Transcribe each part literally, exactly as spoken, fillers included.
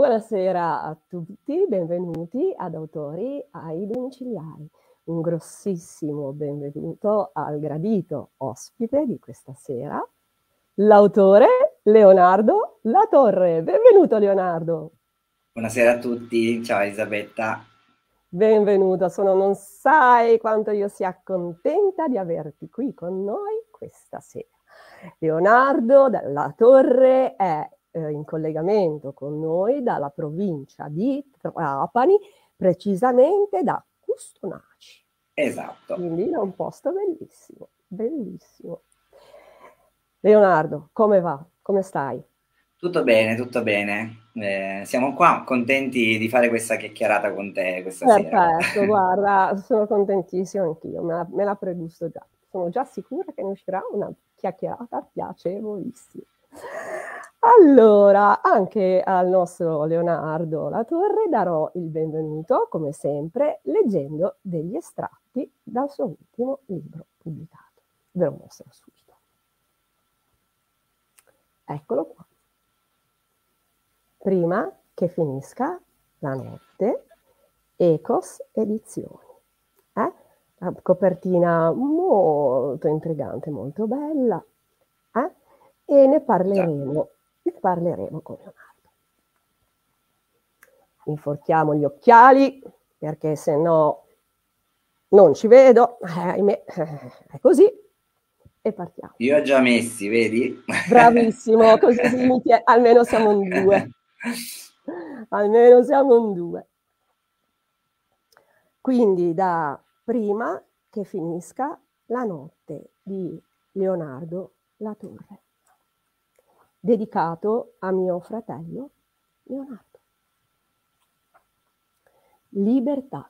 Buonasera a tutti, benvenuti ad Autori ai Domiciliari. Un grossissimo benvenuto al gradito ospite di questa sera, l'autore Leonardo Latorre. Benvenuto Leonardo. Buonasera a tutti, ciao Elisabetta. Benvenuto, sono non sai quanto io sia contenta di averti qui con noi questa sera. Leonardo Latorre è eh, in collegamento con noi dalla provincia di Trapani, precisamente da Custonaci. Esatto. Quindi è un posto bellissimo, bellissimo. Leonardo, come va? Come stai? Tutto bene, tutto bene. Eh, siamo qua contenti di fare questa chiacchierata con te questa sera. Perfetto, guarda, sono contentissima anch'io, me la, me la pregusto già. Sono già sicura che ne uscirà una chiacchierata piacevolissima. Allora, anche al nostro Leonardo Latorre darò il benvenuto, come sempre, leggendo degli estratti dal suo ultimo libro pubblicato. Ve lo mostro subito. Eccolo qua. Prima che finisca la notte, Ecos Edizioni. Eh? La copertina molto intrigante, molto bella. Eh? E ne parleremo, ne parleremo con Leonardo. Inforchiamo gli occhiali, perché se no non ci vedo. Eh, ahimè, è così. E partiamo. Io ho già messi, vedi? Bravissimo, così si almeno siamo in due. Almeno siamo in due. Quindi da prima che finisca la notte di Leonardo Latorre, dedicato a mio fratello Leonardo. Libertà.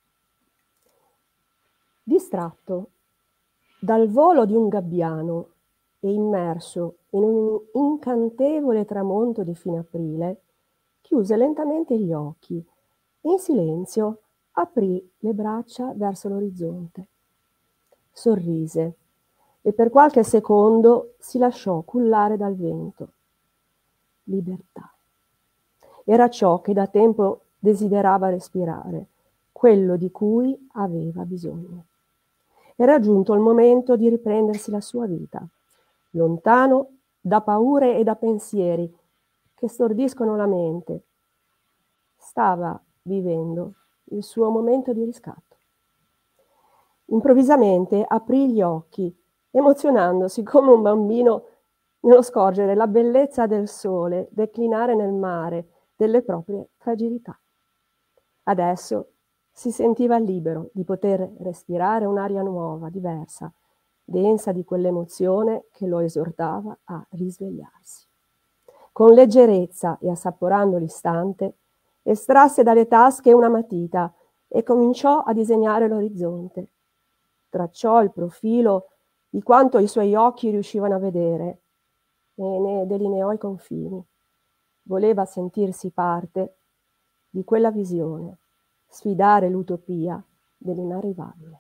Distratto dal volo di un gabbiano e immerso in un incantevole tramonto di fine aprile, chiuse lentamente gli occhi e in silenzio aprì le braccia verso l'orizzonte. Sorrise e per qualche secondo si lasciò cullare dal vento. Libertà. Era ciò che da tempo desiderava respirare, quello di cui aveva bisogno. Era giunto il momento di riprendersi la sua vita, lontano da paure e da pensieri che stordiscono la mente. Stava vivendo il suo momento di riscatto. Improvvisamente aprì gli occhi, emozionandosi come un bambino nello scorgere la bellezza del sole declinare nel mare delle proprie fragilità. Adesso si sentiva libero di poter respirare un'aria nuova, diversa, densa di quell'emozione che lo esortava a risvegliarsi. Con leggerezza e assaporando l'istante, estrasse dalle tasche una matita e cominciò a disegnare l'orizzonte. Tracciò il profilo di quanto i suoi occhi riuscivano a vedere e ne delineò i confini. Voleva sentirsi parte di quella visione, sfidare l'utopia dell'inarrivabile.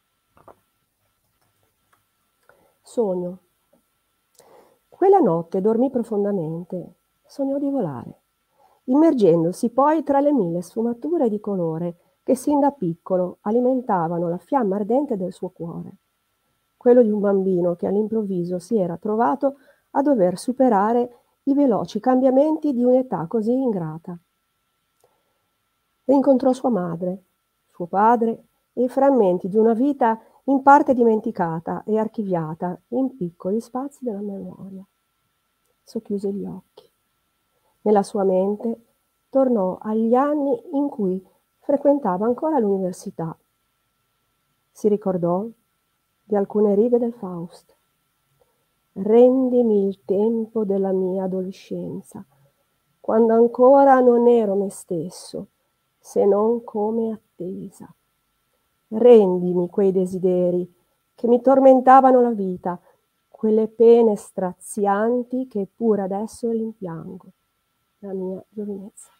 Sogno. Quella notte dormì profondamente, sognò di volare, immergendosi poi tra le mille sfumature di colore che sin da piccolo alimentavano la fiamma ardente del suo cuore, quello di un bambino che all'improvviso si era trovato a dover superare i veloci cambiamenti di un'età così ingrata. Rincontrò sua madre, suo padre e i frammenti di una vita in parte dimenticata e archiviata in piccoli spazi della memoria. Socchiuse gli occhi. Nella sua mente tornò agli anni in cui frequentava ancora l'università. Si ricordò di alcune righe del Faust. Rendimi il tempo della mia adolescenza, quando ancora non ero me stesso, se non come attesa. Rendimi quei desideri che mi tormentavano la vita, quelle pene strazianti che pure adesso rimpiango, la mia giovinezza.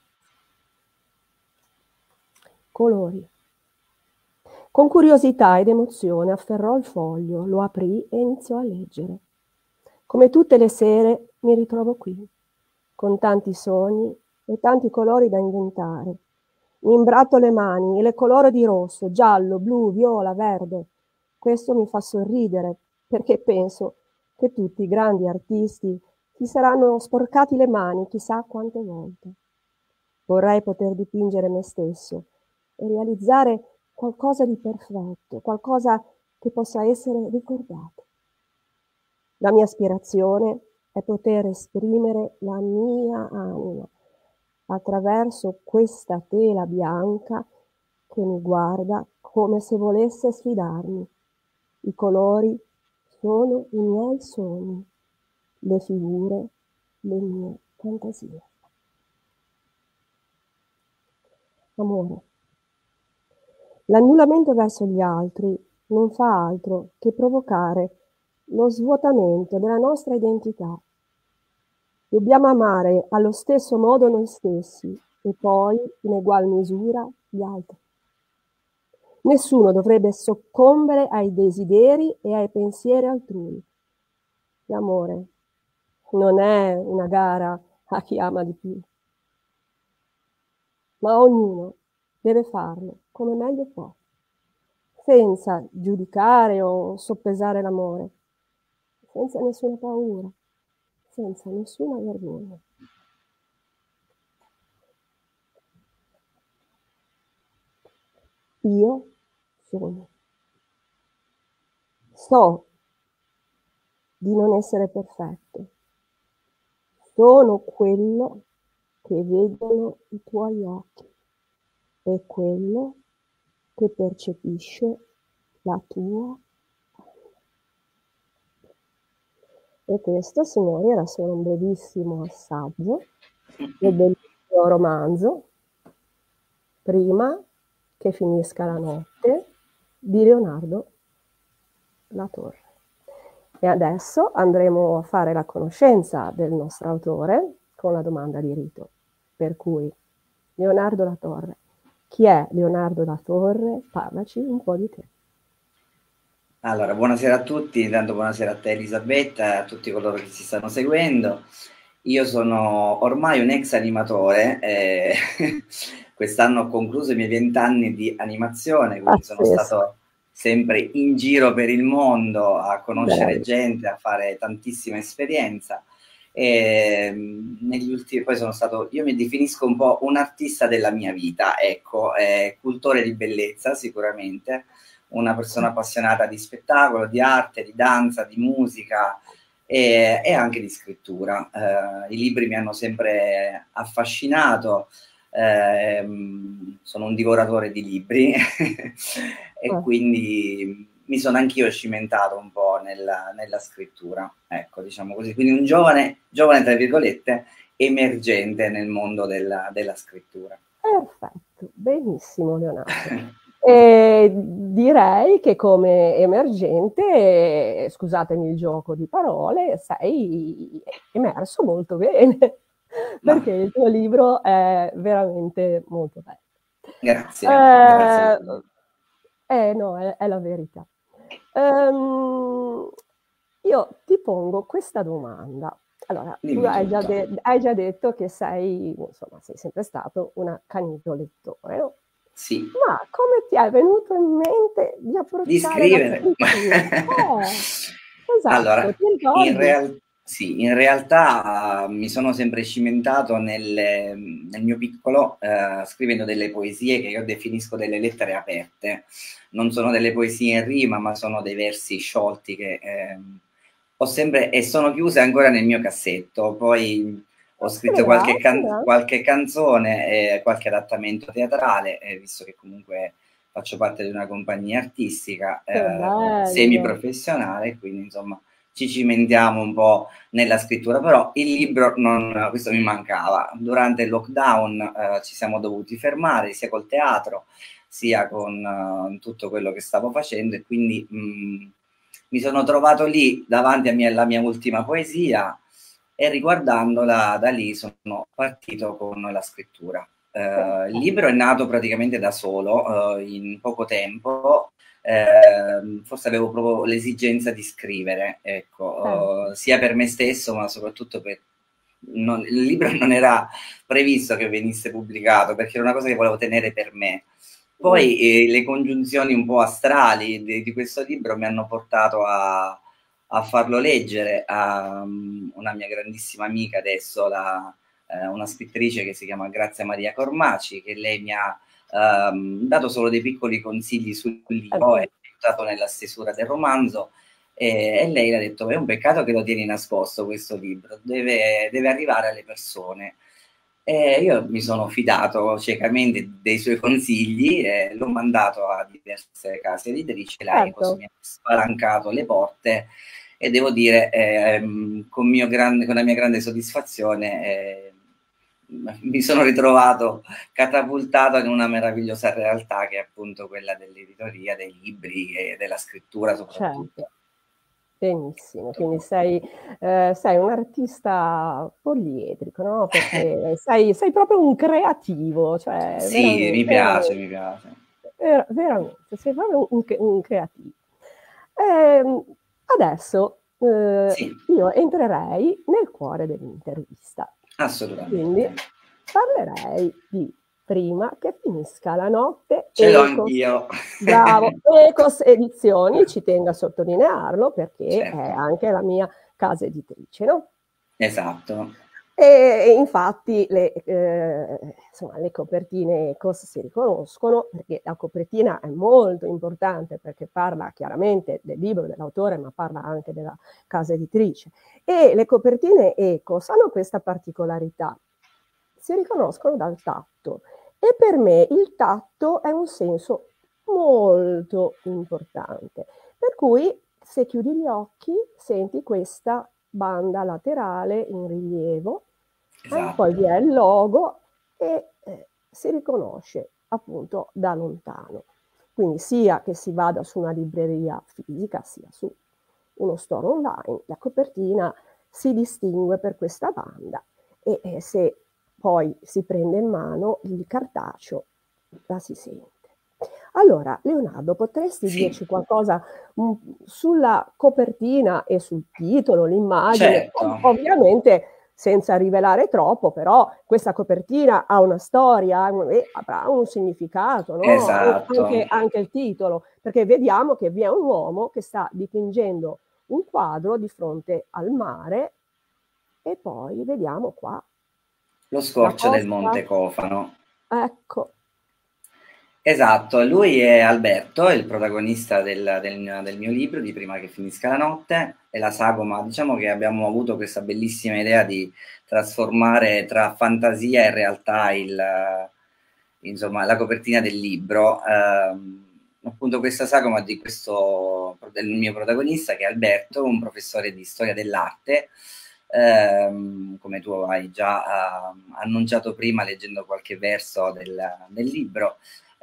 Colori. Con curiosità ed emozione afferrò il foglio, lo aprì e iniziò a leggere. Come tutte le sere mi ritrovo qui, con tanti sogni e tanti colori da inventare. Mi imbratto le mani e le coloro di rosso, giallo, blu, viola, verde. Questo mi fa sorridere perché penso che tutti i grandi artisti si saranno sporcati le mani chissà quante volte. Vorrei poter dipingere me stesso e realizzare qualcosa di perfetto, qualcosa che possa essere ricordato. La mia aspirazione è poter esprimere la mia anima attraverso questa tela bianca che mi guarda come se volesse sfidarmi. I colori sono i miei sogni, le figure le mie fantasie. Amore. L'annullamento verso gli altri non fa altro che provocare lo svuotamento della nostra identità. Dobbiamo amare allo stesso modo noi stessi e poi in egual misura gli altri. Nessuno dovrebbe soccombere ai desideri e ai pensieri altrui. L'amore non è una gara a chi ama di più, ma ognuno deve farlo come meglio può, senza giudicare o soppesare l'amore, senza nessuna paura, senza nessuna vergogna. Io sono. So di non essere perfetto. Sono quello che vedono i tuoi occhi e quello che percepisce la tua anima. E questo, signori, era solo un brevissimo assaggio del bellissimo romanzo Prima che finisca la notte di Leonardo Latorre. E adesso andremo a fare la conoscenza del nostro autore con la domanda di rito. Per cui, Leonardo Latorre. Chi è Leonardo Latorre? Parlaci un po' di te. Allora, buonasera a tutti, intanto buonasera a te Elisabetta e a tutti coloro che ci stanno seguendo. Io sono ormai un ex animatore, eh, quest'anno ho concluso i miei vent'anni di animazione, quindi sono stato sempre in giro per il mondo a conoscere Bello. gente, a fare tantissima esperienza. E negli ultimi, poi sono stato, io mi definisco un po' un artista della mia vita, ecco, eh, cultore di bellezza sicuramente, una persona appassionata di spettacolo, di arte, di danza, di musica e, e anche di scrittura. Eh, I libri mi hanno sempre affascinato, eh, sono un divoratore di libri e Ah. quindi mi sono anch'io cimentato un po' nella, nella scrittura, ecco, diciamo così. Quindi un giovane, giovane tra virgolette, emergente nel mondo della, della scrittura. Perfetto, benissimo Leonardo. E direi che come emergente, scusatemi il gioco di parole, sei emerso molto bene, perché no. Il tuo libro è veramente molto bello. Grazie. Eh, grazie. eh no, è, è la verità. Um, io ti pongo questa domanda. Allora, Dimmi tu hai già, hai già detto che sei, insomma, sei sempre stato un accanito lettore, no? Sì. Ma come ti è venuto in mente di approcciare di la scrittura? eh, esatto, allora, in, real sì, in realtà uh, mi sono sempre cimentato nel, nel mio piccolo uh, scrivendo delle poesie che io definisco delle lettere aperte. Non sono delle poesie in rima, ma sono dei versi sciolti che eh, ho sempre e sono chiuse ancora nel mio cassetto. Poi ho scritto qualche, can qualche canzone e qualche adattamento teatrale, eh, visto che comunque faccio parte di una compagnia artistica eh, semi-professionale, quindi insomma ci cimentiamo un po' nella scrittura, però il libro non, questo mi mancava. Durante il lockdown eh, ci siamo dovuti fermare sia col teatro sia con uh, tutto quello che stavo facendo e quindi mh, mi sono trovato lì davanti a mia, alla mia ultima poesia e riguardandola da lì sono partito con la scrittura. Uh, il libro è nato praticamente da solo, uh, in poco tempo, uh, forse avevo proprio l'esigenza di scrivere, ecco, uh, sia per me stesso ma soprattutto per, non, il libro non era previsto che venisse pubblicato, perché era una cosa che volevo tenere per me. Poi eh, le congiunzioni un po' astrali di, di questo libro mi hanno portato a, a farlo leggere a um, una mia grandissima amica adesso, la, eh, una scrittrice che si chiama Grazia Maria Cormaci, che lei mi ha um, dato solo dei piccoli consigli sul libro e aiutato nella stesura del romanzo. E, e lei ha detto: è un peccato che lo tieni nascosto questo libro, deve, deve arrivare alle persone. E io mi sono fidato ciecamente dei suoi consigli, e l'ho mandato a diverse case editrici, la Ecos mi ha spalancato le porte e devo dire ehm, con, mio grande, con la mia grande soddisfazione eh, mi sono ritrovato catapultato in una meravigliosa realtà che è appunto quella dell'editoria, dei libri e della scrittura soprattutto. Certo. Benissimo, quindi sei, eh, sei un artista poliedrico, no? Perché sei, sei proprio un creativo, cioè sì, veramente, mi piace, mi piace. Ver veramente, sei proprio un, un creativo. Eh, adesso eh, sì. io entrerei nel cuore dell'intervista. Assolutamente. Quindi parlerei di Prima che finisca la notte. Ce l'ho Ecos, anch'io. bravo, Ecos Edizioni, ci tengo a sottolinearlo perché certo. è anche la mia casa editrice, no? Esatto. E infatti le, eh, insomma, le copertine Ecos si riconoscono perché la copertina è molto importante perché parla chiaramente del libro, dell'autore, ma parla anche della casa editrice. E le copertine Ecos hanno questa particolarità, si riconoscono dal tatto e per me il tatto è un senso molto importante, per cui se chiudi gli occhi senti questa banda laterale in rilievo, eh, esatto. poi vi è il logo e eh, si riconosce appunto da lontano, quindi sia che si vada su una libreria fisica sia su uno store online, la copertina si distingue per questa banda e eh, se poi si prende in mano il cartaceo la si sente. Allora, Leonardo, potresti sì. dirci qualcosa mh, sulla copertina e sul titolo, l'immagine? Certo. Ovviamente senza rivelare troppo, però questa copertina ha una storia e avrà un significato, no? Esatto. Anche, anche il titolo, perché vediamo che vi è un uomo che sta dipingendo un quadro di fronte al mare e poi vediamo qua lo scorcio del costa. Monte Cofano. Ecco. Esatto, lui è Alberto, è il protagonista del, del, del mio libro di Prima che finisca la notte, è la sagoma. Diciamo che abbiamo avuto questa bellissima idea di trasformare tra fantasia e realtà il, insomma, la copertina del libro. Eh, appunto questa sagoma di questo, del mio protagonista, che è Alberto, un professore di storia dell'arte, ehm, come tu hai già eh, annunciato prima leggendo qualche verso del, del libro.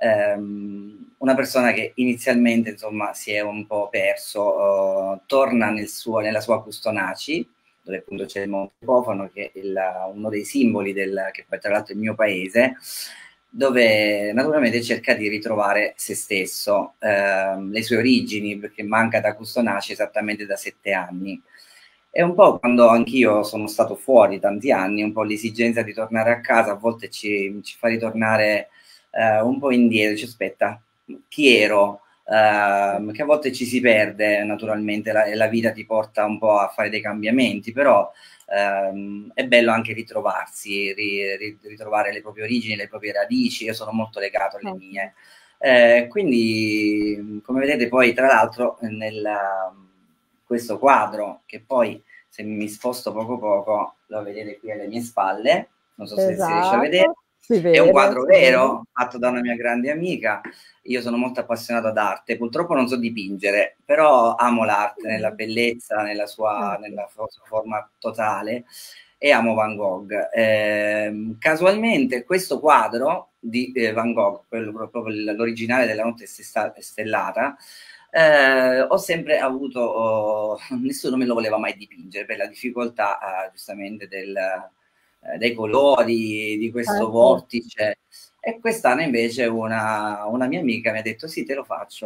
Um, una persona che inizialmente insomma si è un po' perso, uh, torna nel suo, nella sua Custonaci, dove appunto c'è il Monte Cofano, che è il, uno dei simboli del, che poi tra l'altro è il mio paese, dove naturalmente cerca di ritrovare se stesso, uh, le sue origini, perché manca da Custonaci esattamente da sette anni. E un po' quando anch'io sono stato fuori tanti anni, un po' l'esigenza di tornare a casa a volte ci, ci fa ritornare Uh, un po' indietro, ci aspetta, chi ero? Uh, che a volte ci si perde naturalmente, la, la vita ti porta un po' a fare dei cambiamenti, però uh, è bello anche ritrovarsi, ri, ri, ritrovare le proprie origini, le proprie radici. Io sono molto legato alle mie. Eh, quindi, come vedete, poi tra l'altro nel questo quadro, che poi se mi sposto poco poco lo vedete qui alle mie spalle, non so se esatto, si riesce a vedere. si vede, è un quadro vero, vede. fatto da una mia grande amica. Io sono molto appassionato d'arte, purtroppo non so dipingere, però amo l'arte nella bellezza, nella sua, nella sua forma totale, e amo Van Gogh. Eh, casualmente questo quadro di eh, Van Gogh, quello proprio l'originale della notte stellata, eh, ho sempre avuto, oh, nessuno me lo voleva mai dipingere per la difficoltà eh, giustamente del dei colori, di questo Ecco. vortice. E quest'anno invece una, una mia amica mi ha detto sì, te lo faccio.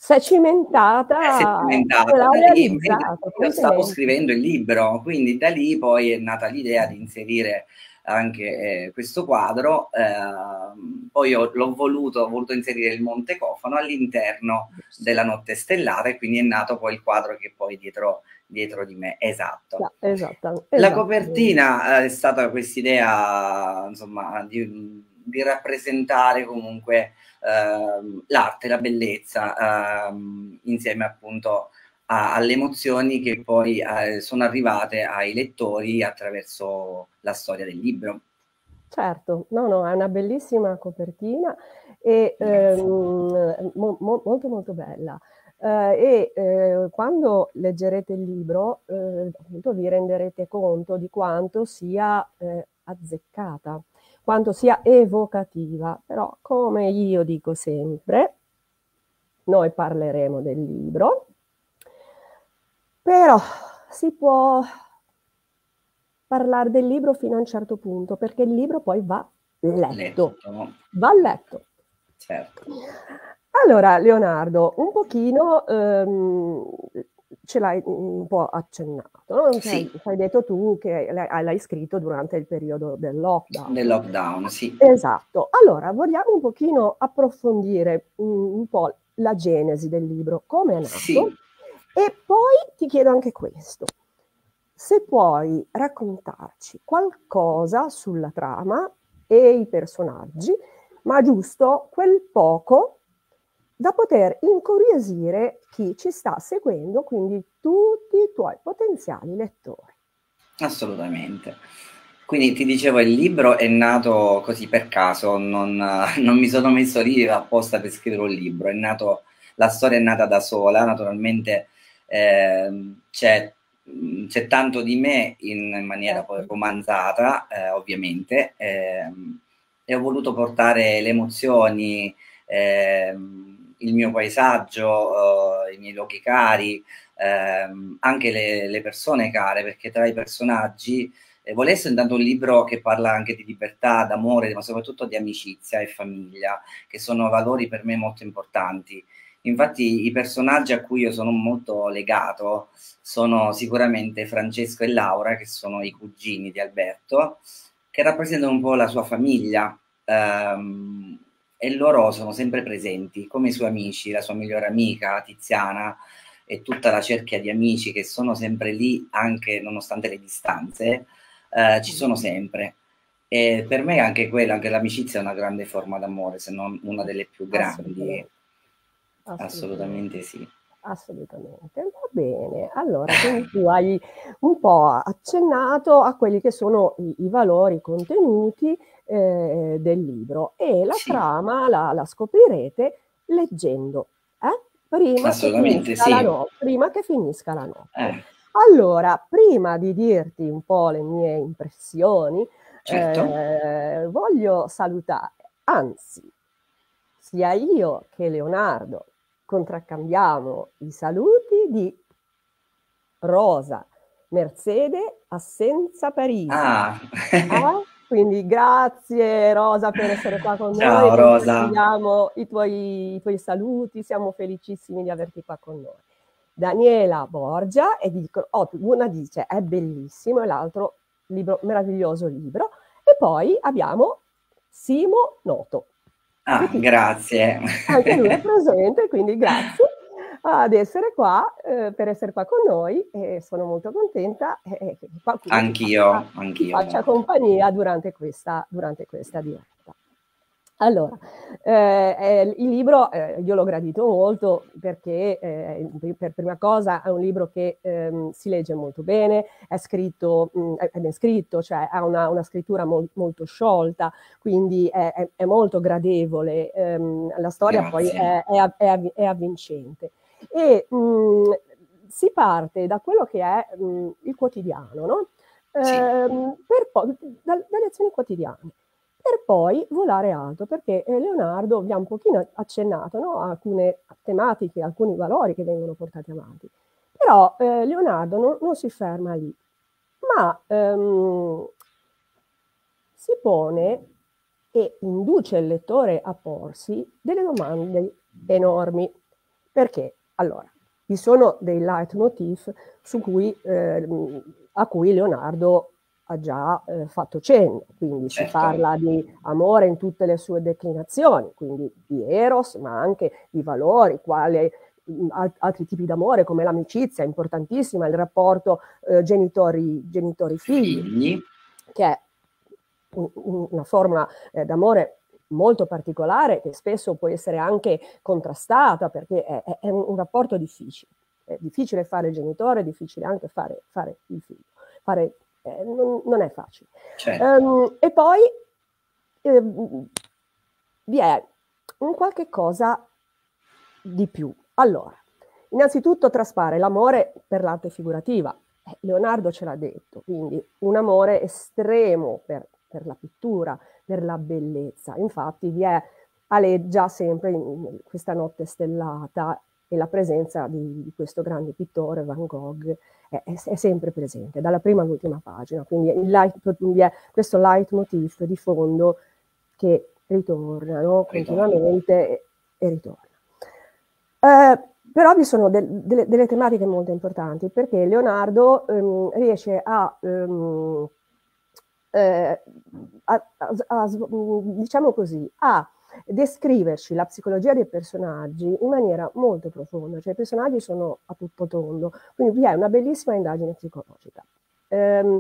si è cimentata Si è cimentata. e l'ha Da lì realizzata, io stavo complimenti. scrivendo il libro, quindi da lì poi è nata l'idea di inserire anche eh, questo quadro, eh, poi ho, l'ho voluto, ho voluto inserire il Monte Cofano all'interno della Notte Stellata e quindi è nato poi il quadro che poi dietro, dietro di me, esatto. Esatta, La esattamente. copertina eh, è stata quest'idea, insomma, di, di rappresentare comunque eh, l'arte, la bellezza, eh, insieme appunto a, alle emozioni che poi eh, sono arrivate ai lettori attraverso la storia del libro. Certo, no, no, è una bellissima copertina e ehm, mo, mo, molto molto bella. Eh, e eh, quando leggerete il libro, eh, appunto vi renderete conto di quanto sia eh, azzeccata, quanto sia evocativa, però come io dico sempre, noi parleremo del libro, però si può parlare del libro fino a un certo punto, perché il libro poi va letto, Letto. va letto. Certo. Allora, Leonardo, un pochino ehm, ce l'hai un po' accennato, no? Cioè, Sì. hai detto tu che l'hai, l'hai scritto durante il periodo del Del lockdown. lockdown, sì. Esatto. Allora, vogliamo un pochino approfondire un, un po' la genesi del libro, come è nato, Sì. e poi ti chiedo anche questo. Se puoi raccontarci qualcosa sulla trama e i personaggi, ma giusto quel poco da poter incuriosire chi ci sta seguendo, quindi tutti i tuoi potenziali lettori. Assolutamente. Quindi ti dicevo, il libro è nato così per caso, non, non mi sono messo lì apposta per scrivere un libro, è nato, la storia è nata da sola, naturalmente eh, c'è, c'è tanto di me in maniera poi Certo. romanzata, eh, ovviamente, eh, e ho voluto portare le emozioni, eh, il mio paesaggio, eh, i miei luoghi cari, ehm, anche le, le persone care, perché tra i personaggi eh, volesse intanto un libro che parla anche di libertà, d'amore, ma soprattutto di amicizia e famiglia, che sono valori per me molto importanti. Infatti i personaggi a cui io sono molto legato sono sicuramente Francesco e Laura, che sono i cugini di Alberto, che rappresentano un po' la sua famiglia, ehm, e loro sono sempre presenti come i suoi amici, la sua migliore amica Tiziana e tutta la cerchia di amici che sono sempre lì anche nonostante le distanze, eh, ci sono sempre. E per me anche quella, anche l'amicizia è una grande forma d'amore, se non una delle più grandi. Assolutamente, assolutamente, Assolutamente sì. assolutamente. Va bene, allora quindi tu hai un po' accennato a quelli che sono i, i valori contenuti eh, del libro e la Sì, trama la, la scoprirete leggendo, eh? Prima che assolutamente finisca la sì. no- prima che finisca la notte. Eh, Allora, prima di dirti un po' le mie impressioni, certo. eh, voglio salutare, anzi, sia io che Leonardo contraccambiamo i saluti di Rosa Mercede Assenza Parisi. Ah, Eh? Quindi grazie Rosa per essere qua con noi, ciao Rosa. condividiamo i tuoi, i tuoi saluti, siamo felicissimi di averti qua con noi. Daniela Borgia, e dicono, oh, una dice è bellissimo e l'altro libro, meraviglioso libro, e poi abbiamo Simo Noto. Ah, Tutti, grazie. anche lui è presente, quindi grazie ad essere qua, eh, per essere qua con noi e sono molto contenta eh, che qualcuno ti faccia, Anch'io, ti anch'io faccia molto. compagnia durante questa, durante questa diretta. Allora, eh, eh, il libro eh, io l'ho gradito molto perché eh, per prima cosa è un libro che ehm, si legge molto bene, è scritto, mh, è ben scritto, cioè ha una, una scrittura mo- molto sciolta, quindi è, è, è molto gradevole, ehm, la storia poi Grazie. è, è, è, è avvincente. E mh, si parte da quello che è mh, il quotidiano, no? Sì. Ehm, per poi, da, dalle azioni quotidiane per poi volare alto, perché eh, Leonardo vi ha un pochino accennato, no, a alcune tematiche, alcuni valori che vengono portati avanti. Però eh, Leonardo non, non si ferma lì, ma ehm, si pone e induce il lettore a porsi delle domande enormi. Perché? Allora, vi sono dei leitmotiv su cui, eh, a cui Leonardo ha già eh, fatto cenno, quindi certo. Si parla di amore in tutte le sue declinazioni, quindi di eros, ma anche di valori, quali altri tipi d'amore come l'amicizia, importantissima, il rapporto eh, genitori, genitori-figli, figli. Che è un, un, una forma eh, d'amore molto particolare, che spesso può essere anche contrastata, perché è, è un, un rapporto difficile. È difficile fare il genitore, è difficile anche fare, fare il figlio. Fare, eh, non, non è facile. Certo. Um, e poi eh, vi è un qualche cosa di più. Allora, innanzitutto traspare l'amore per l'arte figurativa. Eh, Leonardo ce l'ha detto, quindi un amore estremo per, per la pittura, per la bellezza. Infatti vi è, aleggia sempre in questa notte stellata, e la presenza di, di questo grande pittore, Van Gogh, è, è, è sempre presente, dalla prima all'ultima pagina. Quindi il light, vi è questo leitmotiv di fondo che ritorna, no? Continuamente e, e ritorna. Eh, però vi sono de, de, delle tematiche molto importanti, perché Leonardo ehm, riesce a, ehm, eh, a, a, a, diciamo così, a descriverci la psicologia dei personaggi in maniera molto profonda, cioè i personaggi sono a tutto tondo, quindi vi è una bellissima indagine psicologica. Ehm,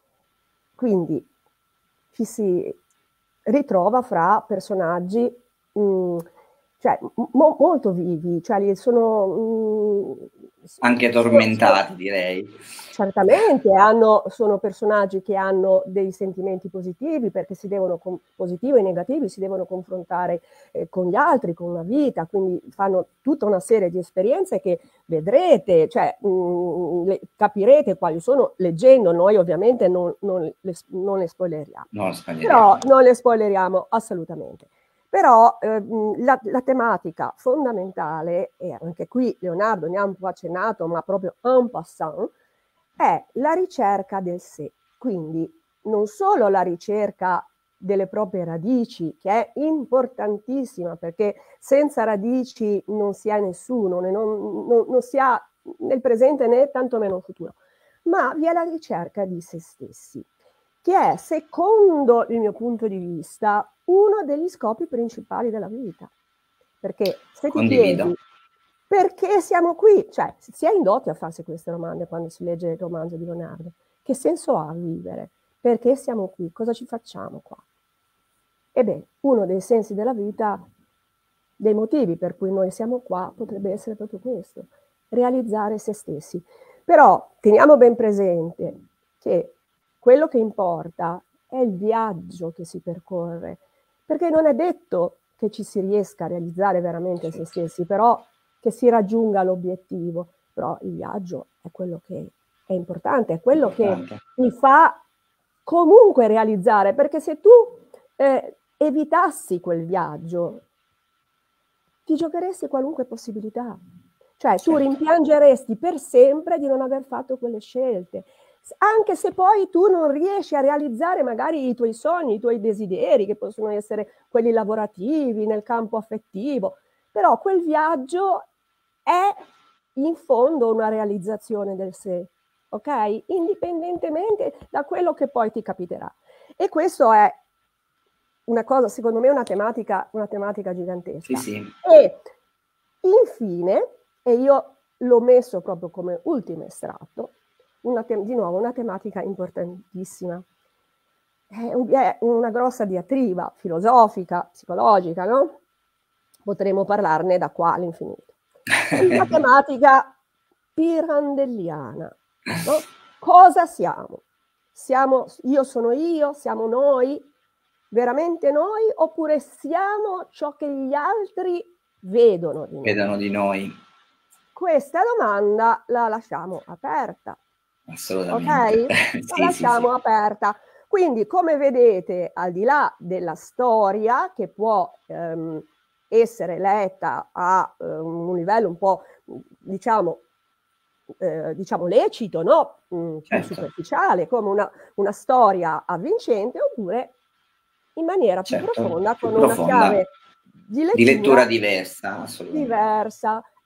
quindi ci si ritrova fra personaggi mh, cioè, mo molto vivi, cioè sono mh, anche tormentati, sono, direi. Certamente hanno, sono personaggi che hanno dei sentimenti positivi, perché si devono, positivi e negativi, si devono confrontare eh, con gli altri, con la vita, quindi fanno tutta una serie di esperienze che vedrete, cioè mh, le, capirete quali sono leggendo. Noi ovviamente non, non, le, non le spoileriamo, non spoileriamo. Però non le spoileriamo assolutamente. Però ehm, la, la tematica fondamentale, e anche qui Leonardo ne ha un po' accennato, ma proprio en passant, è la ricerca del sé. Quindi non solo la ricerca delle proprie radici, che è importantissima, perché senza radici non si ha nessuno, non, non, non si ha nel presente né tantomeno nel futuro, ma vi è la ricerca di se stessi, che è, secondo il mio punto di vista, uno degli scopi principali della vita. Perché se ti chiedi perché siamo qui, cioè si è indotti a farsi queste domande quando si legge il romanzo di Leonardo. Che senso ha vivere? Perché siamo qui? Cosa ci facciamo qua? Ebbene, uno dei sensi della vita, dei motivi per cui noi siamo qua, potrebbe essere proprio questo, realizzare se stessi. Però teniamo ben presente che quello che importa è il viaggio che si percorre, perché non è detto che ci si riesca a realizzare veramente se stessi, però che si raggiunga l'obiettivo. Però il viaggio è quello che è importante, è quello importante. Che mi fa comunque realizzare, perché se tu eh, evitassi quel viaggio, ti giocheresti qualunque possibilità. Cioè tu rimpiangeresti per sempre di non aver fatto quelle scelte, anche se poi tu non riesci a realizzare magari i tuoi sogni, i tuoi desideri, che possono essere quelli lavorativi, nel campo affettivo, però quel viaggio è in fondo una realizzazione del sé, ok? Indipendentemente da quello che poi ti capiterà. E questo è una cosa, secondo me, una tematica, una tematica gigantesca. Sì, sì. E infine, e io l'ho messo proprio come ultimo estratto, una di nuovo una tematica importantissima. È, un, è una grossa diatriba filosofica, psicologica, no? Potremmo parlarne da qua all'infinito. È una tematica pirandelliana, no? Cosa siamo? Siamo? Io sono io? Siamo noi? Veramente noi? Oppure siamo ciò che gli altri vedono di noi? Vedono di noi. Questa domanda la lasciamo aperta. Assolutamente. Ok? Sì, La lasciamo sì, sì. aperta. Quindi, come vedete, al di là della storia, che può ehm, essere letta a eh, un livello un po', diciamo, eh, diciamo lecito, no? Mm, certo. Più superficiale, come una, una storia avvincente, oppure in maniera più certo, profonda, più con profonda. Una chiave di lettura, di lettura diversa, assolutamente. diversa.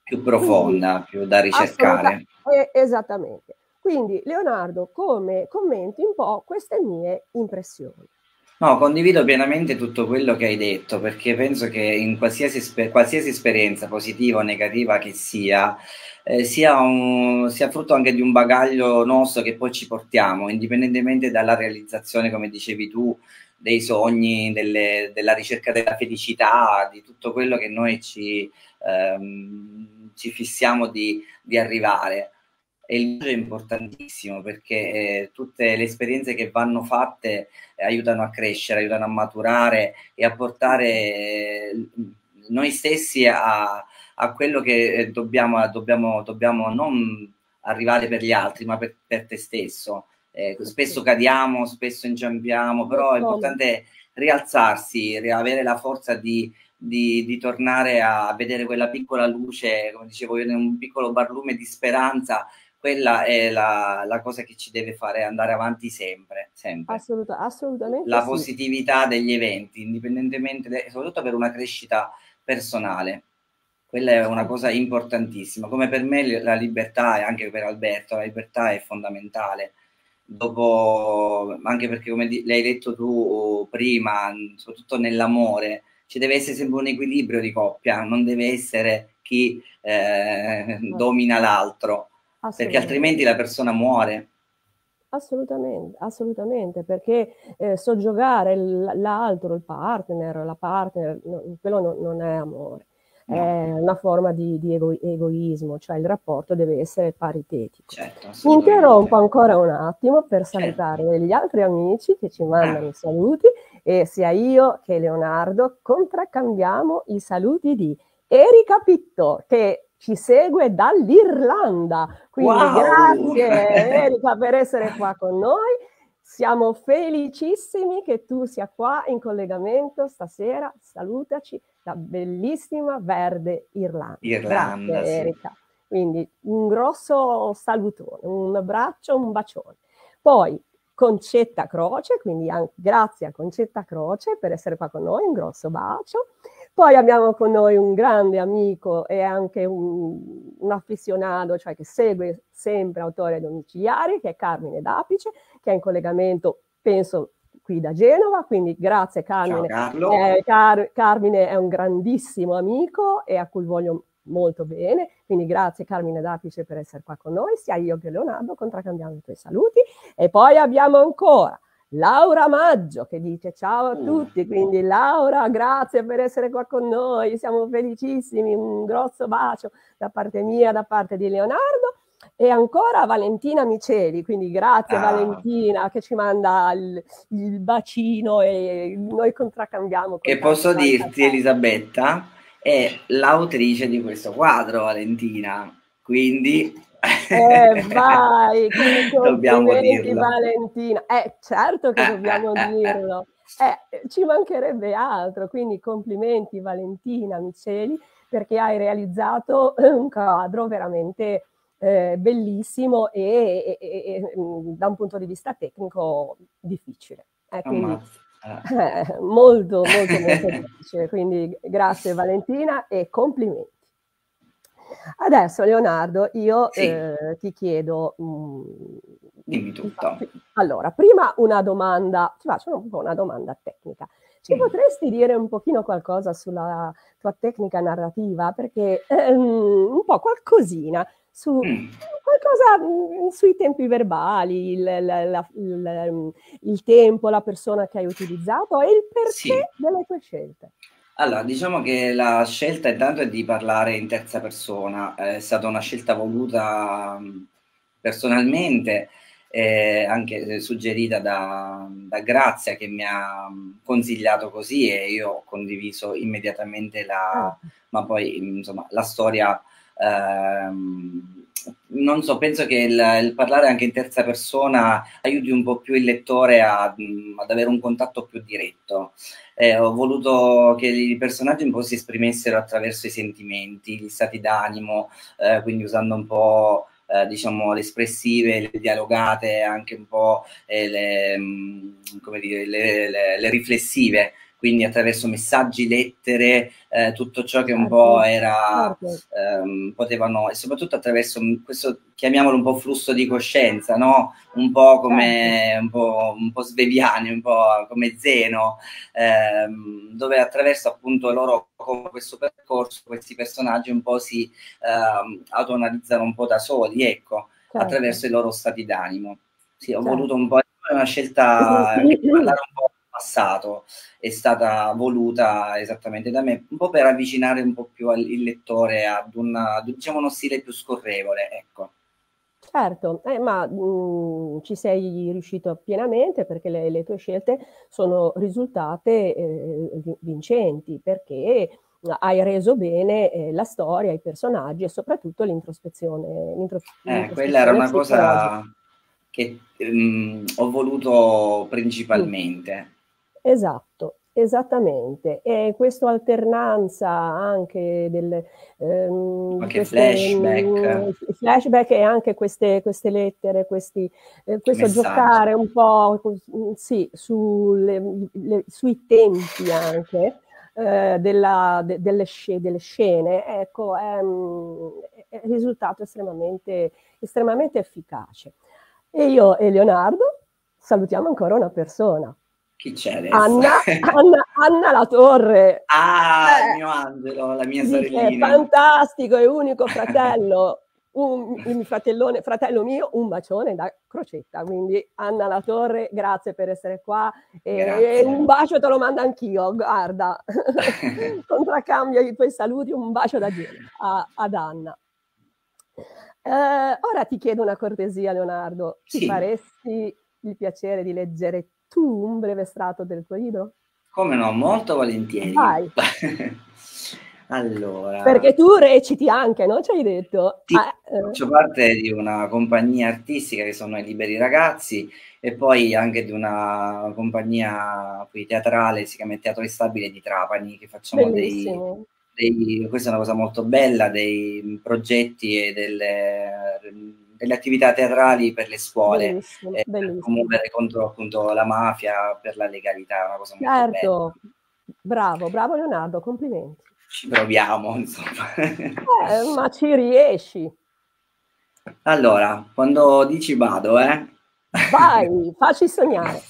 più profonda, Quindi, più da assoluta, ricercare. eh, esattamente. Quindi, Leonardo, come commenti un po' queste mie impressioni? No, condivido pienamente tutto quello che hai detto, perché penso che in qualsiasi, esper qualsiasi esperienza, positiva o negativa che sia, eh, sia, un, sia frutto anche di un bagaglio nostro che poi ci portiamo, indipendentemente dalla realizzazione, come dicevi tu, dei sogni, delle, della ricerca della felicità, di tutto quello che noi ci, ehm, ci fissiamo di, di arrivare. E il viaggio è importantissimo perché eh, tutte le esperienze che vanno fatte eh, aiutano a crescere, aiutano a maturare e a portare eh, noi stessi a, a quello che eh, dobbiamo, dobbiamo, dobbiamo non arrivare per gli altri, ma per, per te stesso. Eh, spesso cadiamo, spesso inciampiamo, però è importante rialzarsi, avere la forza di, di, di tornare a vedere quella piccola luce, come dicevo io, in un piccolo barlume di speranza. Quella è la, la cosa che ci deve fare andare avanti sempre, sempre. Assoluta, assolutamente La sì. positività degli eventi, indipendentemente, de, soprattutto per una crescita personale. Quella è una cosa importantissima. Come per me la libertà, e anche per Alberto, la libertà è fondamentale. Dopo, anche perché, come le hai detto tu prima, soprattutto nell'amore, ci deve essere sempre un equilibrio di coppia, non deve essere chi eh, domina l'altro, perché altrimenti la persona muore. Assolutamente, assolutamente, perché eh, soggiogare l'altro, il partner, la partner, no, quello no, non è amore, no. È una forma di, di ego, egoismo, cioè il rapporto deve essere paritetico. Certo, Mi interrompo ancora un attimo per salutare certo. gli altri amici che ci mandano ah. i saluti e sia io che Leonardo contraccambiamo i saluti di Erika Pitto, che ci segue dall'Irlanda, quindi wow. grazie Erika per essere qua con noi, siamo felicissimi che tu sia qua in collegamento stasera, salutaci da bellissima Verde Irlanda. Irlanda grazie sì. Erika, quindi un grosso salutone, un abbraccio, un bacione. Poi Concetta Croce, quindi anche, grazie a Concetta Croce per essere qua con noi, un grosso bacio. Poi abbiamo con noi un grande amico e anche un, un affezionato, cioè che segue sempre Autore Domiciliari, che è Carmine D'Apice, che è in collegamento, penso, qui da Genova, quindi grazie Carmine. Ciao Carlo. Eh, Car Carmine è un grandissimo amico e a cui voglio molto bene, quindi grazie Carmine D'Apice per essere qua con noi, sia io che Leonardo, contraccambiamo i tuoi saluti. E poi abbiamo ancora Laura Maggio che dice ciao a tutti, quindi Laura grazie per essere qua con noi, siamo felicissimi, un grosso bacio da parte mia, da parte di Leonardo. E ancora Valentina Miceli, quindi grazie ah. Valentina che ci manda il, il bacino e noi contraccambiamo. Che posso dirti Elisabetta è l'autrice di questo quadro, Valentina, quindi eh vai, quindi dobbiamo dirlo. Valentina, eh certo che dobbiamo eh, dirlo, eh, ci mancherebbe altro, quindi complimenti Valentina Miceli perché hai realizzato un quadro veramente eh, bellissimo e, e, e da un punto di vista tecnico difficile, eh, quindi eh, molto molto molto difficile, quindi grazie Valentina e complimenti. Adesso Leonardo, io sì. eh, ti chiedo, mh, dimmi tutto. Allora, prima una domanda, ti faccio un po' una domanda tecnica. Ci mm. potresti dire un pochino qualcosa sulla tua tecnica narrativa? Perché ehm, un po' qualcosina su mm. qualcosa mh, sui tempi verbali, il, la, la, il, il tempo, la persona che hai utilizzato e il perché sì. delle tue scelte. Allora, diciamo che la scelta intanto è di parlare in terza persona, è stata una scelta voluta personalmente, eh, anche suggerita da, da Grazia che mi ha consigliato così e io ho condiviso immediatamente la, ma poi insomma la storia. Ehm, non so, penso che il, il parlare anche in terza persona aiuti un po' più il lettore a, ad avere un contatto più diretto. Eh, ho voluto che i personaggi un po' si esprimessero attraverso i sentimenti, gli stati d'animo, eh, quindi usando un po' eh, diciamo le espressive, le dialogate, anche un po' eh, le, come dire, le, le, le riflessive quindi attraverso messaggi, lettere, eh, tutto ciò che un po' era, ehm, potevano, e soprattutto attraverso questo, chiamiamolo un po' flusso di coscienza, no? Un po' come, un po', un po' Sveviani, un po' come Zeno, ehm, dove attraverso appunto loro con questo percorso, questi personaggi un po' si ehm, autoanalizzano un po' da soli, ecco, certo. Attraverso i loro stati d'animo. Sì, ho certo. voluto un po', è una scelta che parlare un po' del passato, è stata voluta esattamente da me, un po' per avvicinare un po' più il lettore ad una, diciamo, uno stile più scorrevole, ecco. Certo, eh, ma mh, ci sei riuscito pienamente perché le, le tue scelte sono risultate eh, vincenti, perché hai reso bene eh, la storia, i personaggi e soprattutto l'introspezione. l'intros- Eh, quella era una cosa che mh, ho voluto principalmente. Mm. Esatto, esattamente. E questa alternanza anche del ehm, Qualche queste, flashback. mh, flashback e anche queste, queste lettere, questi, eh, questo Messaggi. giocare un po' sì, sulle, le, sui tempi anche eh, della, de, delle, sc- delle scene, ecco, è, è risultato estremamente, estremamente efficace. E io e Leonardo salutiamo ancora una persona. Chi c'è adesso? Anna, Anna, Anna La Torre. Ah, eh, il mio angelo, la mia dice, sorellina. fantastico e unico fratello, un, il fratellone, fratello mio, un bacione da Crocetta. Quindi Anna La Torre, grazie per essere qua. E, e un bacio te lo mando anch'io, guarda. Contraccambio i tuoi saluti, un bacio da Genova a, ad Anna. Eh, ora ti chiedo una cortesia, Leonardo. Ci sì. faresti il piacere di leggere tu un breve estratto del tuo libro? Come no, molto volentieri. Vai. Allora. Perché tu reciti anche, no? Ci hai detto? Sì, ah, faccio parte di una compagnia artistica che sono i Liberi Ragazzi e poi anche di una compagnia qui teatrale, si chiama il Teatro Instabile di Trapani, che facciamo dei, dei, questa è una cosa molto bella, dei progetti e delle, delle attività teatrali per le scuole, bellissimo, eh, bellissimo. per promuovere contro appunto la mafia, per la legalità, è una cosa molto certo. bella. Bravo, bravo Leonardo, complimenti. Ci proviamo, insomma. Eh, ma ci riesci. Allora, quando dici vado, eh? Vai, facci sognare.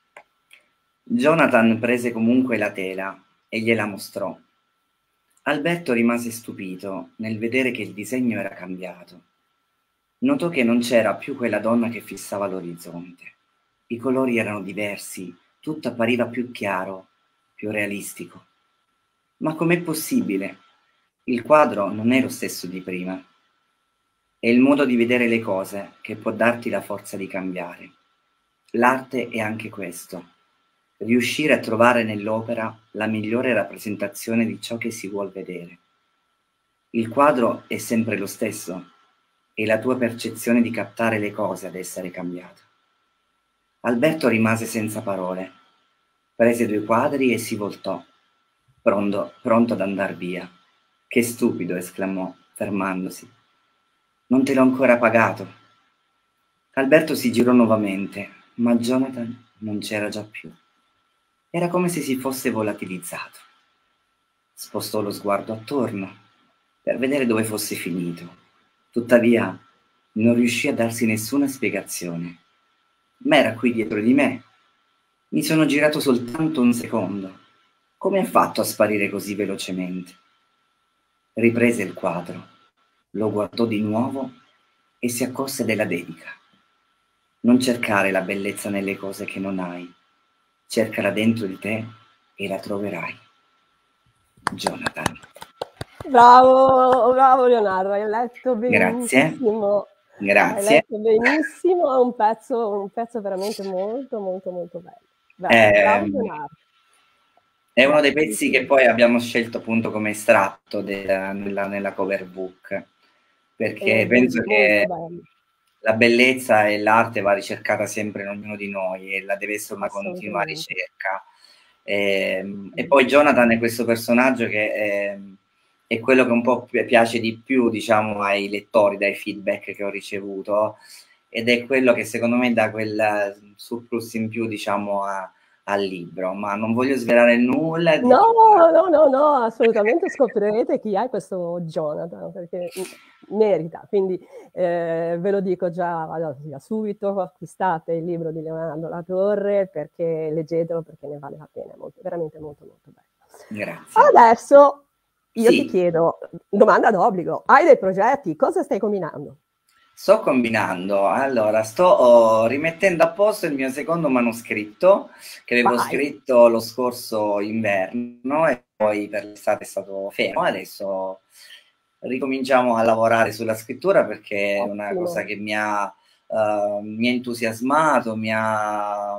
Jonathan prese comunque la tela e gliela mostrò. Alberto rimase stupito nel vedere che il disegno era cambiato. Notò che non c'era più quella donna che fissava l'orizzonte. I colori erano diversi, tutto appariva più chiaro, più realistico. Ma com'è possibile? Il quadro non è lo stesso di prima. È il modo di vedere le cose che può darti la forza di cambiare. L'arte è anche questo. Riuscire a trovare nell'opera la migliore rappresentazione di ciò che si vuol vedere. Il quadro è sempre lo stesso, è la tua percezione di captare le cose ad essere cambiata. Alberto rimase senza parole, prese due quadri e si voltò, pronto, pronto ad andar via. Che stupido, esclamò, fermandosi. Non te l'ho ancora pagato. Alberto si girò nuovamente, ma Jonathan non c'era già più. Era come se si fosse volatilizzato. Spostò lo sguardo attorno per vedere dove fosse finito. Tuttavia non riuscì a darsi nessuna spiegazione. Ma era qui dietro di me. Mi sono girato soltanto un secondo. Come ha fatto a sparire così velocemente? Riprese il quadro, lo guardò di nuovo e si accorse della dedica. Non cercare la bellezza nelle cose che non hai. Cercala dentro di te e la troverai. Jonathan. Bravo, bravo Leonardo, hai letto benissimo. Grazie. Grazie. Hai letto benissimo, è un pezzo, un pezzo veramente molto, molto, molto bello. Bravo, eh, bravo Leonardo. È uno dei pezzi che poi abbiamo scelto appunto come estratto della, nella, nella cover book, perché è penso che la bellezza e l'arte va ricercata sempre in ognuno di noi e la deve essere una continua ricerca. E, e poi Jonathan è questo personaggio che è, è quello che un po' piace di più, diciamo, ai lettori, dai feedback che ho ricevuto, ed è quello che secondo me dà quel surplus in più, diciamo, a, al libro, ma non voglio svelare nulla di No, più. no, no, no, assolutamente scoprirete chi è questo Jonathan, perché merita. Quindi eh, ve lo dico già, allora, subito, acquistate il libro di Leonardo Latorre, perché leggetelo, perché ne vale la pena, è molto, veramente molto molto bello. Grazie. Adesso io Sì. ti chiedo, domanda d'obbligo, hai dei progetti? Cosa stai combinando? Sto combinando, allora sto oh, rimettendo a posto il mio secondo manoscritto che avevo Vai. scritto lo scorso inverno e poi per l'estate è stato fermo. Adesso ricominciamo a lavorare sulla scrittura perché è una Ottimo. cosa che mi ha, uh, mi ha entusiasmato, mi ha...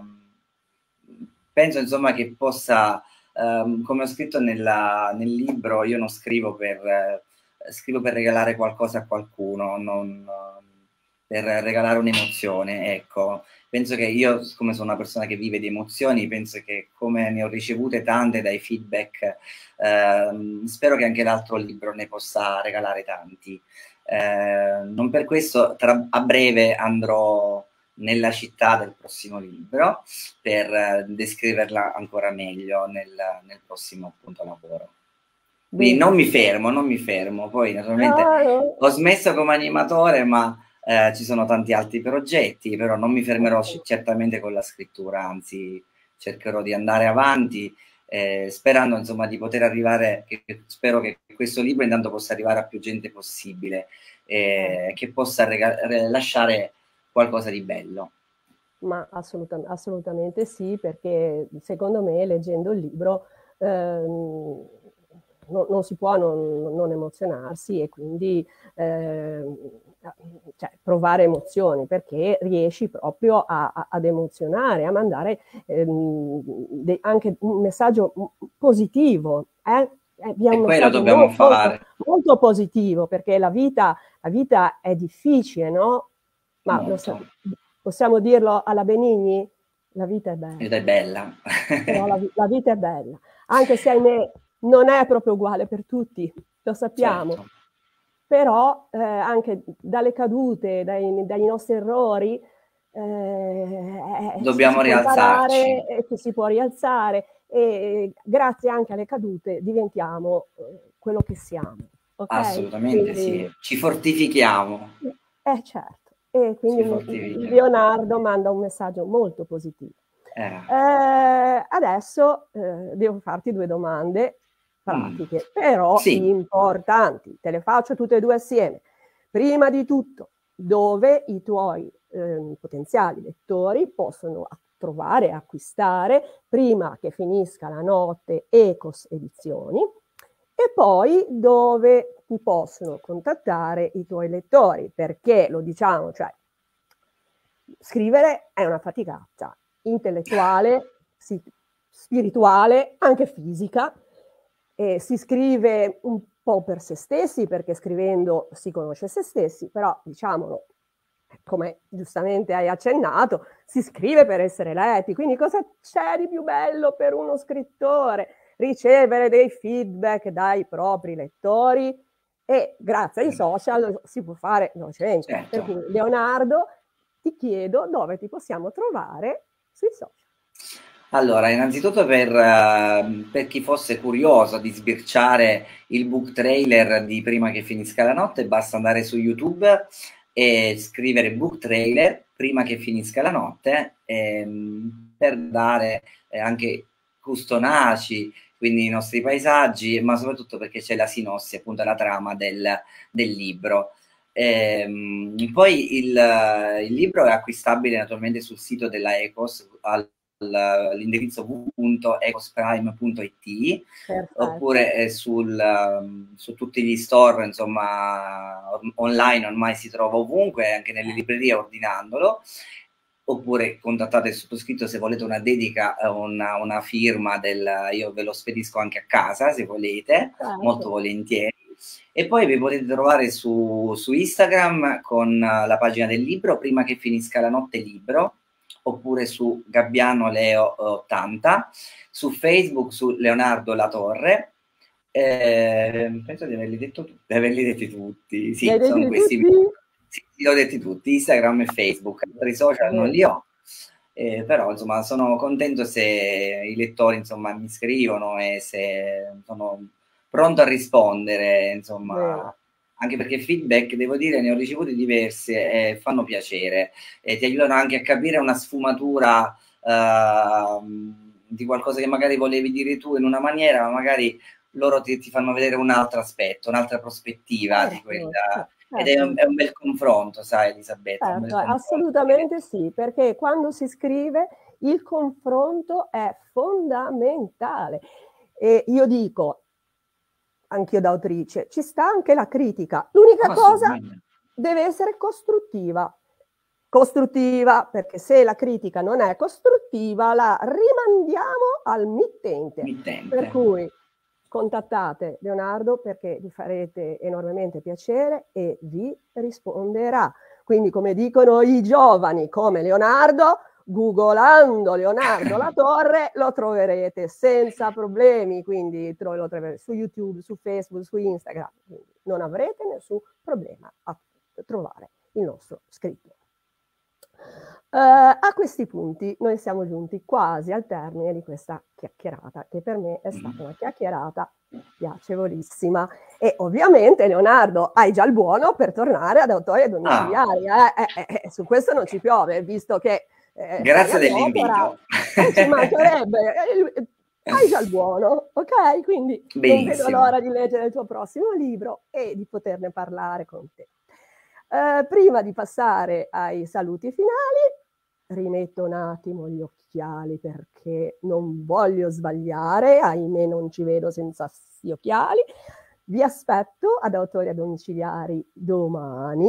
penso insomma che possa, um, come ho scritto nella, nel libro, io non scrivo per... Eh, scrivo per regalare qualcosa a qualcuno, non per regalare un'emozione, ecco. Penso che io, come sono una persona che vive di emozioni, penso che come ne ho ricevute tante dai feedback, ehm, spero che anche l'altro libro ne possa regalare tanti. Eh, non per questo, tra, a breve andrò nella città del prossimo libro per eh, descriverla ancora meglio nel, nel prossimo appunto lavoro. Quindi non mi fermo, non mi fermo. Poi naturalmente Ah, no. ho smesso come animatore, ma eh, ci sono tanti altri progetti, però non mi fermerò certamente con la scrittura, anzi cercherò di andare avanti, eh, sperando insomma di poter arrivare, che, spero che questo libro intanto possa arrivare a più gente possibile, eh, che possa rega- lasciare qualcosa di bello. Ma assoluta, assolutamente sì, perché secondo me leggendo il libro ehm, no, non si può non, non emozionarsi e quindi ehm, cioè, provare emozioni, perché riesci proprio a, a, ad emozionare, a mandare ehm, de, anche un messaggio positivo. Eh? È un E quello messaggio dobbiamo molto, fare. molto positivo, perché la vita, la vita è difficile, no? Ma lo sa- Molto. possiamo dirlo alla Benigni? La vita è Ed bella, è bella. però la, la vita è bella, anche se ahimè non è proprio uguale per tutti, lo sappiamo, Certo. però eh, anche dalle cadute, dai, dai nostri errori, eh, si Dobbiamo può rialzarci. imparare e ci si può rialzare e grazie anche alle cadute diventiamo eh, quello che siamo, ok? Assolutamente Quindi, sì. Ci fortifichiamo. eh certo, e Ci quindi fortifichiamo. Leonardo manda un messaggio molto positivo. Eh. Eh, adesso eh, devo farti due domande Mm. pratiche, però Sì. importanti. Te le faccio tutte e due assieme. Prima di tutto, dove i tuoi eh, potenziali lettori possono trovare e acquistare, prima che finisca la notte, Ecos Edizioni, e poi dove ti possono contattare i tuoi lettori, perché lo diciamo, cioè scrivere è una faticaccia intellettuale, sì, spirituale, anche fisica. E si scrive un po' per se stessi, perché scrivendo si conosce se stessi, però diciamolo, come giustamente hai accennato, si scrive per essere letti. Quindi cosa c'è di più bello per uno scrittore? Ricevere dei feedback dai propri lettori e grazie ai social si può fare velocemente. Certo. Per cui, Leonardo, ti chiedo dove ti possiamo trovare sui social. Allora, innanzitutto per, uh, per chi fosse curioso di sbirciare il book trailer di Prima che finisca la notte, basta andare su YouTube e scrivere book trailer Prima che finisca la notte ehm, per dare eh, anche Custonaci, quindi i nostri paesaggi, ma soprattutto perché c'è la sinossi, appunto la trama del, del libro. Ehm, poi il, il libro è acquistabile naturalmente sul sito della Ecos al l'indirizzo w w w punto ecosprime punto i t oppure eh, sul, um, su tutti gli store insomma on- online ormai si trova ovunque, anche nelle librerie ordinandolo, oppure contattate il sottoscritto se volete una dedica, una, una firma del, io ve lo spedisco anche a casa se volete, Certo. molto volentieri. E poi vi potete trovare su, su Instagram con la pagina del libro Prima che finisca la notte libro, oppure su Gabbiano Leo ottanta, su Facebook su Leonardo Latorre. Eh, penso di averli detto tutti, di averli detti tutti. Sì, sono questi. Sì, li ho detti tutti, Instagram e Facebook, altri social non li ho. eh, però insomma sono contento se i lettori insomma mi scrivono e se sono pronto a rispondere, insomma. Vero. Anche perché feedback, devo dire, ne ho ricevuti diversi e fanno piacere e ti aiutano anche a capire una sfumatura uh, di qualcosa che magari volevi dire tu in una maniera, ma magari loro ti, ti fanno vedere un altro aspetto, un'altra prospettiva certo, di quella, certo. Ed è un, è un bel confronto, sai Elisabetta? Certo, un bel confronto. Assolutamente sì, perché quando si scrive il confronto è fondamentale. E io dico, anch'io da autrice, ci sta anche la critica. L'unica cosa deve essere costruttiva. Costruttiva, perché se la critica non è costruttiva, la rimandiamo al mittente. mittente. Per cui contattate Leonardo perché vi farete enormemente piacere e vi risponderà. Quindi, come dicono i giovani come Leonardo, googolando Leonardo Latorre lo troverete senza problemi, quindi lo troverete su YouTube, su Facebook, su Instagram, quindi non avrete nessun problema a trovare il nostro scrittore. Uh, a questi punti noi siamo giunti quasi al termine di questa chiacchierata, che per me è stata una chiacchierata piacevolissima. E ovviamente, Leonardo, hai già il buono per tornare ad Autori Domiciliari. Ah. Eh, eh, eh, su questo non ci piove, visto che Eh, Grazie dell'invito. Eh, ci mancherebbe. Eh, hai già il buono, ok? Quindi benissimo. Non vedo l'ora di leggere il tuo prossimo libro e di poterne parlare con te. Eh, prima di passare ai saluti finali, rimetto un attimo gli occhiali perché non voglio sbagliare, ahimè non ci vedo senza gli occhiali. Vi aspetto ad Autori Domiciliari domani,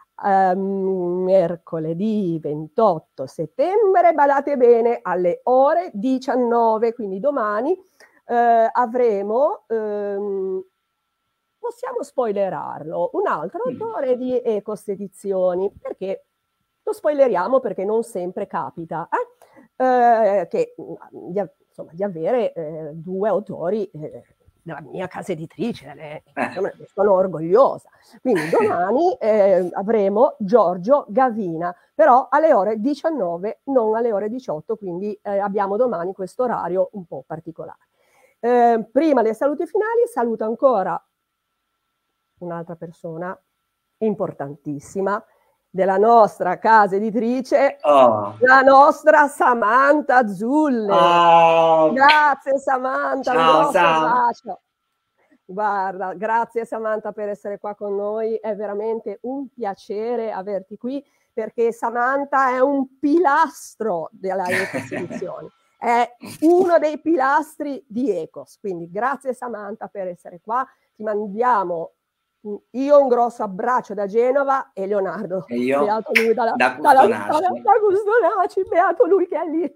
Um, mercoledì ventotto settembre, badate bene, alle ore diciannove, quindi domani eh, avremo, ehm, possiamo spoilerarlo, un altro autore di Ecospedizioni, perché lo spoileriamo perché non sempre capita eh? Eh, che, di, insomma, di avere eh, due autori eh, della mia casa editrice, ne, insomma, ne sono orgogliosa. Quindi domani eh, avremo Giorgio Gavina, però alle ore diciannove, non alle ore diciotto, quindi eh, abbiamo domani questo orario un po' particolare. Eh, prima dei saluti finali, saluto ancora un'altra persona importantissima della nostra casa editrice, oh. la nostra Samantha Zulle. Oh. Grazie Samantha, ciao, un grosso bacio. Guarda, grazie Samantha per essere qua con noi, è veramente un piacere averti qui, perché Samantha è un pilastro della Ecos-Edizioni, è uno dei pilastri di Ecos, quindi grazie Samantha per essere qua, ti mandiamo io un grosso abbraccio da Genova e Leonardo, e io beato lui dalla, da Custonaci, da Custonaci, beato lui che è lì.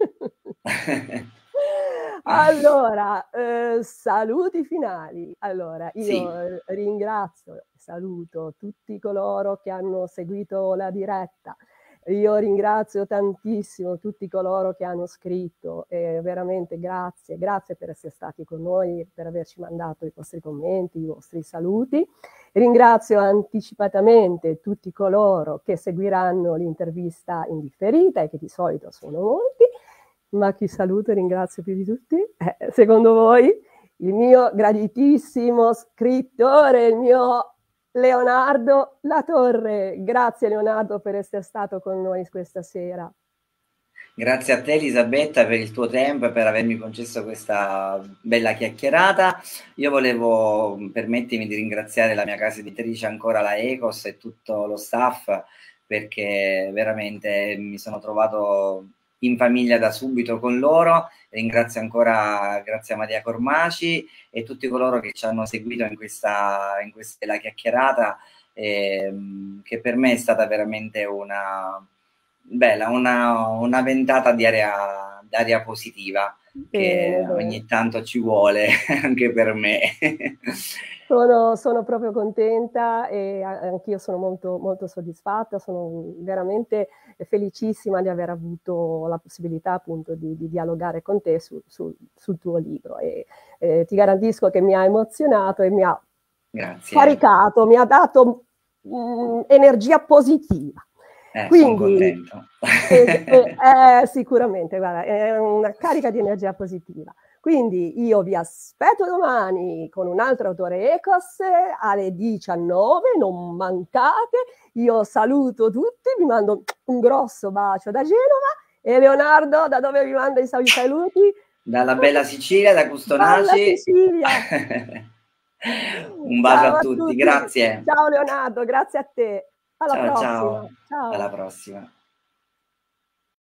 Allora, eh, saluti finali. Allora, io sì. ringrazio, saluto tutti coloro che hanno seguito la diretta. Io ringrazio tantissimo tutti coloro che hanno scritto e veramente grazie, grazie per essere stati con noi, per averci mandato i vostri commenti, i vostri saluti. Ringrazio anticipatamente tutti coloro che seguiranno l'intervista in differita e che di solito sono molti, ma chi saluto e ringrazio più di tutti, eh, secondo voi, il mio graditissimo scrittore, il mio Leonardo Latorre. Grazie Leonardo per essere stato con noi questa sera. Grazie a te Elisabetta per il tuo tempo e per avermi concesso questa bella chiacchierata. Io volevo permettermi di ringraziare la mia casa editrice, ancora la Ecos, e tutto lo staff, perché veramente mi sono trovato in famiglia da subito con loro. Ringrazio ancora, grazie a Maria Cormaci e tutti coloro che ci hanno seguito in questa, in questa bella chiacchierata, ehm, che per me è stata veramente una bella, una, una ventata di aria, di aria positiva, che bene, ogni tanto ci vuole anche per me. Sono, sono proprio contenta e anch'io sono molto, molto soddisfatta, sono veramente felicissima di aver avuto la possibilità appunto di, di dialogare con te su, su, sul tuo libro e eh, ti garantisco che mi ha emozionato e mi ha Grazie. caricato, mi ha dato mh, energia positiva. Eh, sono Quindi, contento. eh, eh, eh, sicuramente, guarda, è una carica di energia positiva. Quindi io vi aspetto domani con un altro autore Ecos alle diciannove, non mancate. Io saluto tutti, vi mando un grosso bacio da Genova. E Leonardo, da dove vi manda i saluti? Dalla bella Sicilia, da Dalla Custonaci. Sicilia. Un bacio Ciao a a tutti, tutti. grazie. Ciao Leonardo, grazie a te. Alla Ciao prossima. ciao, Ciao. alla prossima.